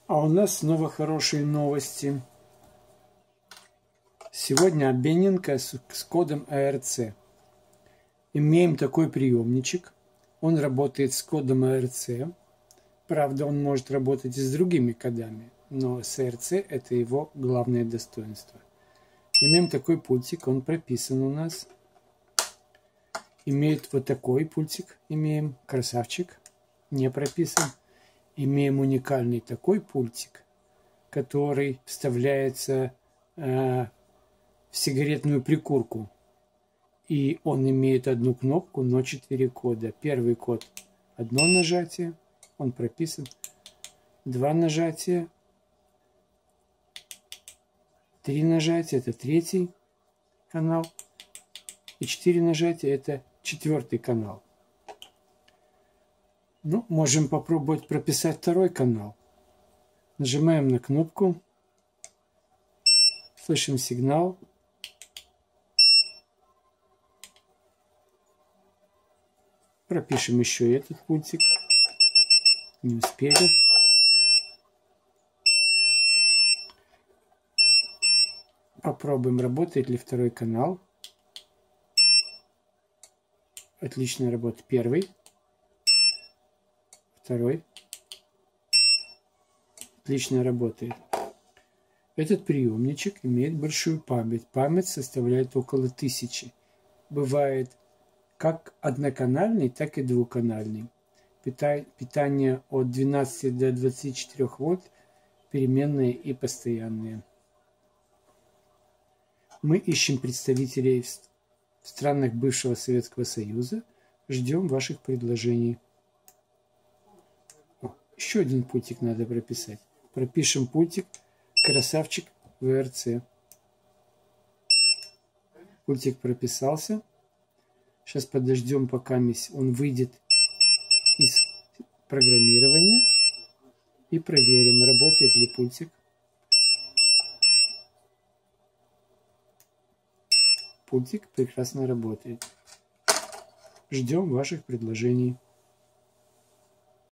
А у нас снова хорошие новости. Сегодня обмененка с кодом ARC. Имеем такой приемничек. Он работает с кодом ARC. Правда, он может работать и с другими кодами, но с ARC это его главное достоинство. Имеем такой пультик, он прописан у нас. Имеет вот такой пультик, имеем, красавчик, не прописан. Имеем уникальный такой пультик, который вставляется в сигаретную прикурку. И он имеет одну кнопку, но 4 кода. Первый код – одно нажатие, он прописан. 2 нажатия, 3 нажатия – это 3-й канал. И 4 нажатия – это 4-й канал. Ну, можем попробовать прописать 2-й канал. Нажимаем на кнопку. Слышим сигнал. Пропишем еще этот пультик. Не успели. Попробуем, работает ли 2-й канал. Отлично работает 1-й. 2-й. Отлично работает. Этот приемничек имеет большую память. Память составляет около 1000. Бывает как одноканальный, так и двухканальный. Питание от 12 до 24 вольт, переменные и постоянные. Мы ищем представителей в странах бывшего Советского Союза. Ждем ваших предложений. Еще один пультик надо прописать. Пропишем пультик красавчик VRC. Пультик прописался. Сейчас подождем, пока он выйдет из программирования. И проверим, работает ли пультик. Пультик прекрасно работает. Ждем ваших предложений.